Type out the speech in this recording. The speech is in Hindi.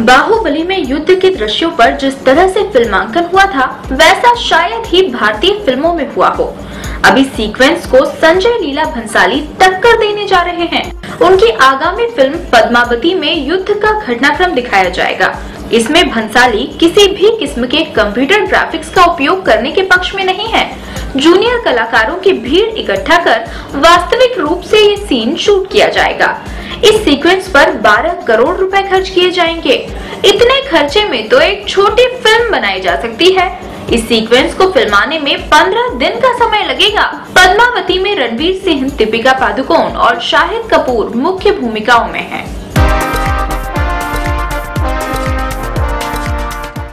बाहुबली में युद्ध के दृश्यों पर जिस तरह से फिल्मांकन हुआ था वैसा शायद ही भारतीय फिल्मों में हुआ हो। अभी सीक्वेंस को संजय लीला भंसाली टक्कर देने जा रहे हैं। उनकी आगामी फिल्म पद्मावती में युद्ध का घटनाक्रम दिखाया जाएगा। इसमें भंसाली किसी भी किस्म के कंप्यूटर ग्राफिक्स का उपयोग करने के पक्ष में नहीं है। जूनियर कलाकारों की भीड़ इकट्ठा कर वास्तविक रूप से ये सीन शूट किया जाएगा। इस सीक्वेंस पर 12 करोड़ रुपए खर्च किए जाएंगे। इतने खर्चे में तो एक छोटी फिल्म बनाई जा सकती है। इस सीक्वेंस को फिल्माने में 15 दिन का समय लगेगा। पद्मावती में रणवीर सिंह, दीपिका पादुकोण और शाहिद कपूर मुख्य भूमिकाओं में हैं।